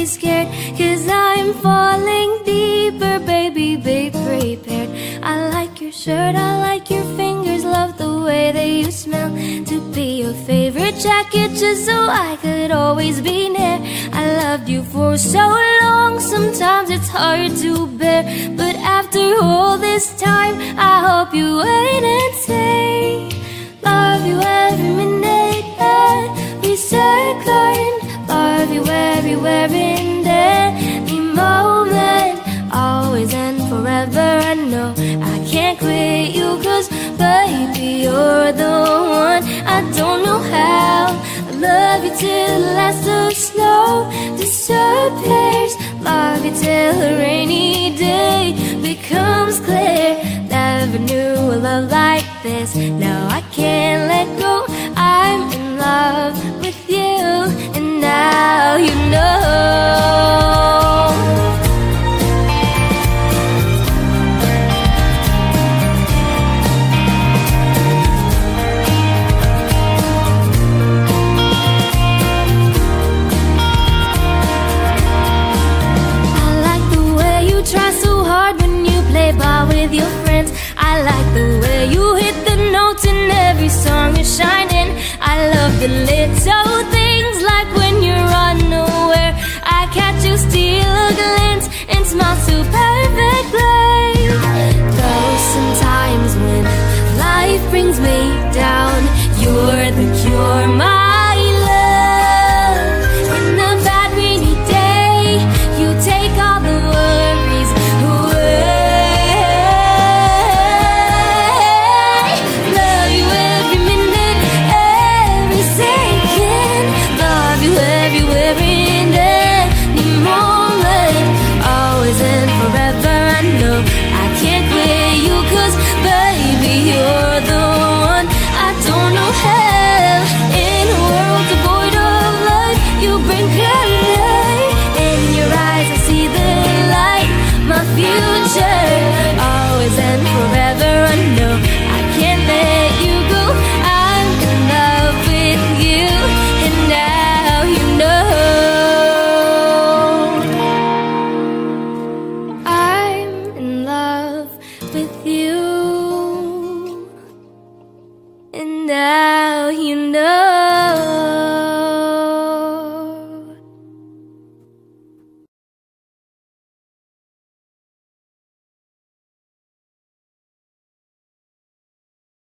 scared, 'cause I'm falling deeper, baby, be prepared. I like your shirt, I like your fingers, love the way that you smell. To be your favorite jacket just so I could always be near. I loved you for so long, sometimes it's hard to bear. But after all this time, I hope you wait and say, love you every minute, every second. Love you everywhere in any moment, always and forever. I know I can't quit you, 'cause baby, you're the one. I don't know how I love you till the last of snow disappears. Love you till a rainy day becomes clear. Never knew a love like this, now I can't let go. I'm in love with you, and now you know. With your friends, I like the way you hit the notes in every song you're shining. I love the little things, like when you're unaware, I catch you steal a glance and smile so perfectly. Though sometimes when life brings me down, you're the cure, my love. In the bad rainy day, you take all the worries away. You're the one. I don't know how. In a world devoid of light, you bring color. In your eyes I see the light. My future, always and forever. I know I can't let you go. I'm in love with you, and now you know. I'm in love with you.